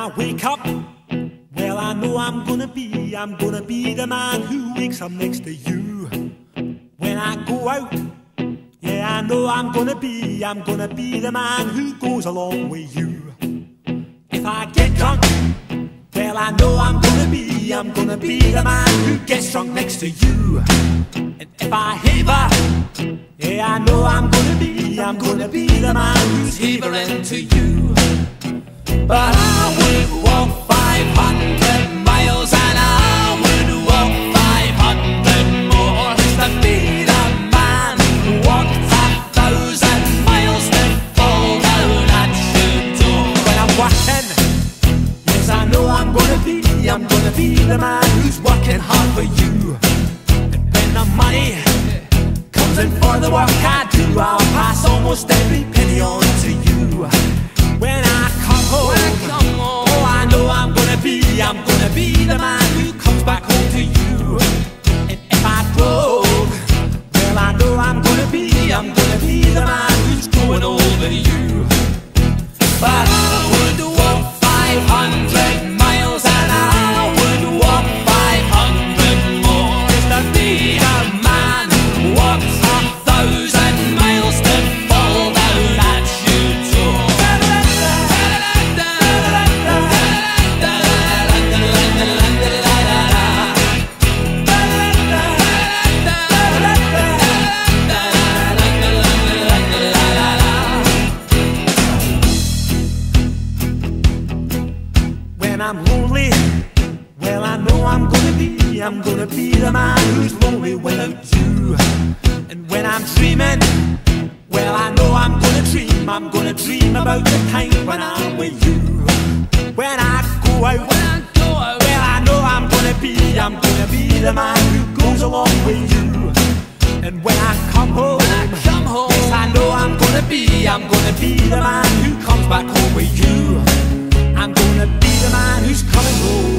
I wake up, well, I know I'm gonna be the man who wakes up next to you. When I go out, yeah, I know I'm gonna be the man who goes along with you. If I get drunk, well, I know I'm gonna be the man who gets drunk next to you. And if I haver, yeah, I know I'm gonna be the man who's havering to you. But I would walk 500 miles and I would walk 500 more just to be the man who walked 1,000 miles to fall down at your door. When I'm working, yes, I know I'm gonna be the man who's working hard for you. And when the money comes in for the work I do, I'll pass almost every penny on to you. When I come home, oh, I know I'm gonna be the man who comes back home to you. And if I drove, well, I know I'm gonna be the man who's going over you. But I would walk 500 miles and I would walk 500 more just to be the man who walks 1,000 miles to fall down at your door. When I'm lonely, well, I know I'm gonna be the man who's lonely without you. And when I'm dreaming, well, I know I'm gonna dream about the time when I'm with you. When I go out, well, I know I'm gonna be the man who goes along with you. And when I come home, yes, I know I'm gonna be the man who comes back home with you. I'm gonna be the man who's coming home.